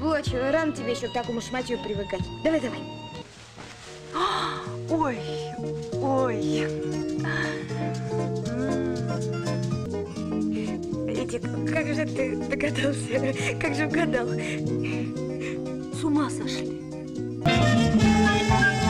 Блоч, рано тебе еще к такому шматью привыкать. Давай, давай. Ой, ой. Эдик, как же ты догадался? Как же угадал? С ума сошли.